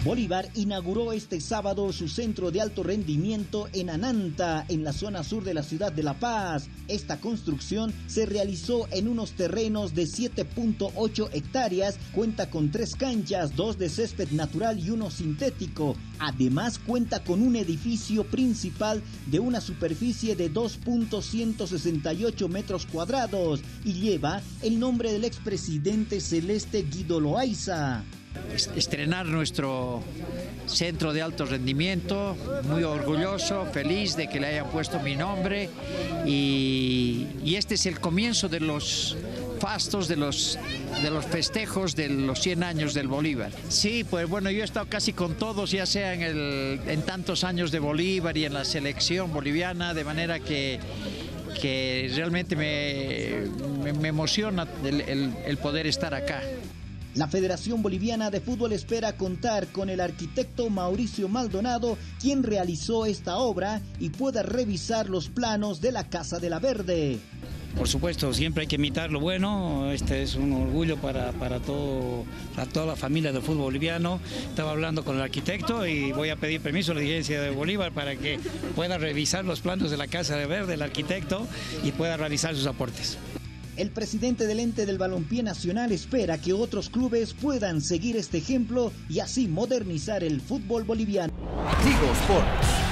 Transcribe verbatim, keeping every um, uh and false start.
Bolívar inauguró este sábado su centro de alto rendimiento en Ananta, en la zona sur de la ciudad de La Paz. Esta construcción se realizó en unos terrenos de siete punto ocho hectáreas, cuenta con tres canchas, dos de césped natural y uno sintético. Además cuenta con un edificio principal de una superficie de dos punto ciento sesenta y ocho metros cuadrados y lleva el nombre del expresidente celeste Guido Loaiza. Estrenar nuestro centro de alto rendimiento, muy orgulloso, feliz de que le hayan puesto mi nombre y, y este es el comienzo de los fastos, de los, de los festejos de los cien años del Bolívar. Sí, pues bueno, yo he estado casi con todos, ya sea en, el, en tantos años de Bolívar y en la selección boliviana, de manera que que realmente me, me, me emociona el, el, el poder estar acá. La Federación Boliviana de Fútbol espera contar con el arquitecto Mauricio Maldonado, quien realizó esta obra y pueda revisar los planos de la Casa de la Verde. Por supuesto, siempre hay que imitar lo bueno, este es un orgullo para, para, todo, para toda la familia del fútbol boliviano. Estaba hablando con el arquitecto y voy a pedir permiso a la dirigencia de Bolívar para que pueda revisar los planos de la Casa de Verde, el arquitecto, y pueda realizar sus aportes. El presidente del ente del balompié nacional espera que otros clubes puedan seguir este ejemplo y así modernizar el fútbol boliviano. Tigo Sports.